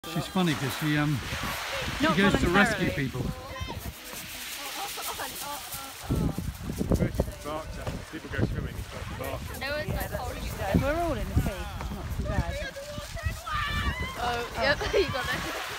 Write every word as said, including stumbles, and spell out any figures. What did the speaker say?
She's funny because she um she Not goes to voluntarily. rescue people. People go swimming, it's like barking. No one's like holding you guys. We're all in the sea, it's not too bad. Oh, yep, you got it.